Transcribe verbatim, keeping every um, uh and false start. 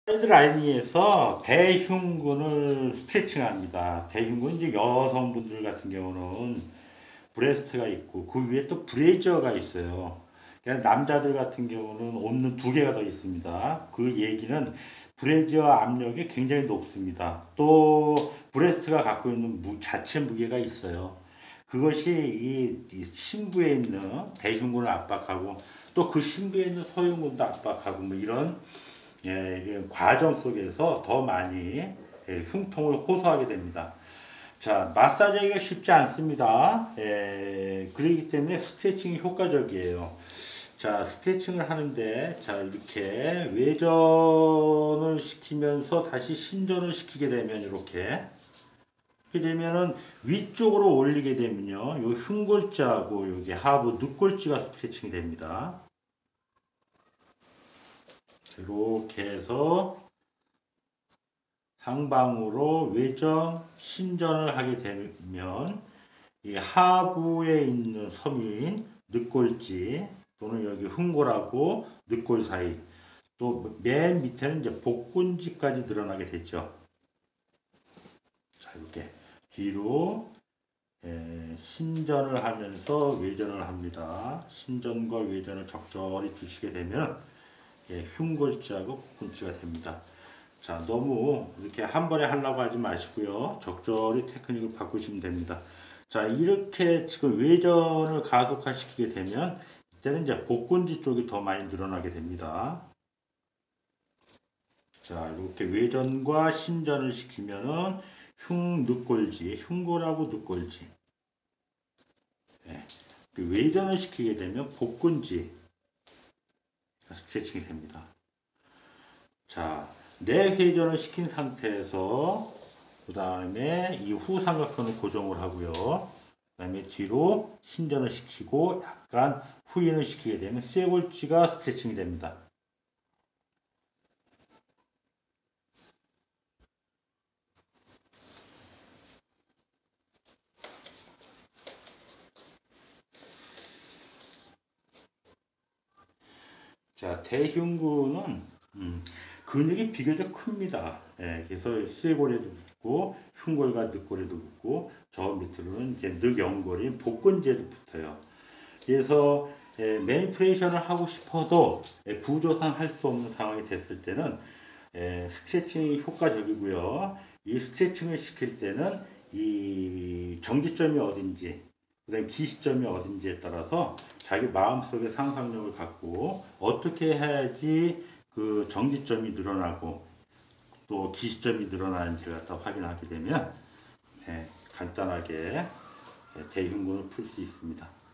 사이드라인에서 대흉근을 스트레칭합니다. 대흉근 이제 여성분들 같은 경우는 브레스트가 있고 그 위에 또 브래지어가 있어요. 그러니까 남자들 같은 경우는 없는 두 개가 더 있습니다. 그 얘기는 브래지어 압력이 굉장히 높습니다. 또 브레스트가 갖고 있는 무, 자체 무게가 있어요. 그것이 이, 이 심부에 있는 대흉근을 압박하고 또 그 심부에 있는 소흉근도 압박하고 뭐 이런 예, 이게 과정 속에서 더 많이 예, 흉통을 호소하게 됩니다. 자, 마사지하기가 쉽지 않습니다. 예, 그렇기 때문에 스트레칭이 효과적이에요. 자, 스트레칭을 하는데, 자, 이렇게 외전을 시키면서 다시 신전을 시키게 되면, 이렇게. 이렇게 되면은 위쪽으로 올리게 되면요, 요 흉골지하고 여기 하부 늑골지가 스트레칭이 됩니다. 이렇게 해서 상방으로 외전, 신전을 하게 되면 이 하부에 있는 섬유인 늑골지 또는 여기 흉골하고 늑골 사이 또 맨 밑에는 이제 복근지까지 늘어나게 되죠. 자, 이렇게 뒤로 예, 신전을 하면서 외전을 합니다. 신전과 외전을 적절히 주시게 되면 예, 흉골지하고 복근지가 됩니다. 자, 너무 이렇게 한 번에 하려고 하지 마시고요. 적절히 테크닉을 바꾸시면 됩니다. 자, 이렇게 지금 외전을 가속화시키게 되면 이때는 이제 복근지 쪽이 더 많이 늘어나게 됩니다. 자, 이렇게 외전과 신전을 시키면은 흉, 늑골지, 흉골하고 늑골지. 네. 외전을 시키게 되면 복근지 스트레칭이 됩니다. 자, 내회전을 시킨 상태에서 그 다음에 이 후삼각근을 고정을 하고요. 그 다음에 뒤로 신전을 시키고 약간 후인을 시키게 되면 쇄골지가 스트레칭이 됩니다. 자, 대흉근은 음, 근육이 비교적 큽니다. 예, 그래서 쇄골에도 붙고 흉골과 늑골에도 붙고 저 밑으로는 이제 늑연골인 복근지에도 붙어요. 그래서 예, 매니프레이션을 하고 싶어도 예, 구조상 할 수 없는 상황이 됐을 때는 예, 스트레칭이 효과적이고요. 이 스트레칭을 시킬 때는 이 정지점이 어딘지 그 다음에 기시점이 어딘지에 따라서 자기 마음속에 상상력을 갖고 어떻게 해야지 그 정지점이 늘어나고 또 기시점이 늘어나는지를 갖다 확인하게 되면 네, 간단하게 대흉근을 풀 수 있습니다.